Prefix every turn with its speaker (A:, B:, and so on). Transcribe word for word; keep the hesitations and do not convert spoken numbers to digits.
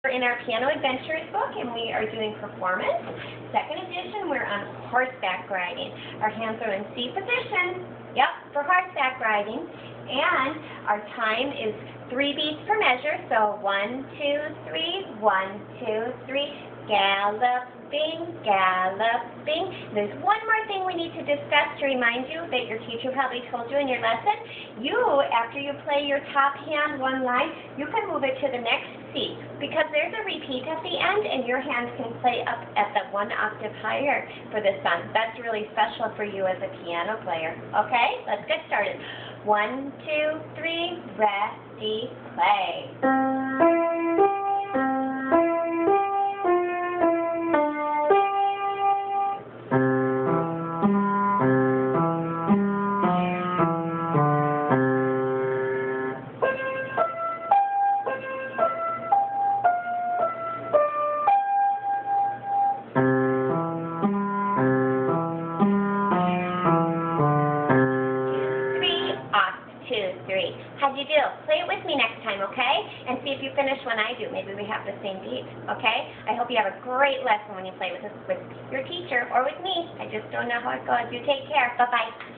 A: We're in our Piano Adventures book, and we are doing performance. Second edition, we're on horseback riding. Our hands are in C position. Yep, for horseback riding. And our time is three beats per measure. So one, two, three, one, two, three, galloping, galloping. There's one more thing we need to discuss to remind you that your teacher probably told you in your lesson. You, after you play your top hand one line, you can move it to the next C, because there's a repeat at the end, and your hands can play up at the one octave higher for this song. That's really special for you as a piano player. Okay, let's get started. One, two, three, ready, play. Two, three. How'd you do? Play it with me next time, okay? And see if you finish when I do. Maybe we have the same beat, okay? I hope you have a great lesson when you play with, with your teacher or with me. I just don't know how it goes. You take care. Bye-bye.